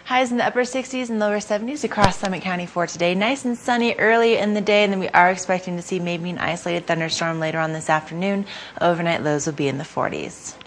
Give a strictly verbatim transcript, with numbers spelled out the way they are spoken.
Highs in the upper sixties and lower seventies across Summit County for today. Nice and sunny early in the day, and then we are expecting to see maybe an isolated thunderstorm later on this afternoon. Overnight lows will be in the forties.